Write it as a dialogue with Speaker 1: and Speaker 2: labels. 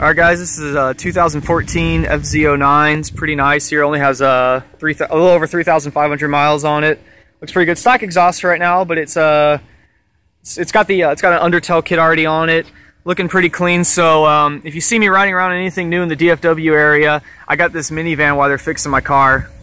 Speaker 1: Alright guys, this is a 2014 FZ09. It's pretty nice here. Only has a little over 3,500 miles on it. Looks pretty good. Stock exhaust right now, but it's got an undertail kit already on it. Looking pretty clean. So if you see me riding around in anything new in the DFW area, I got this minivan while they're fixing my car.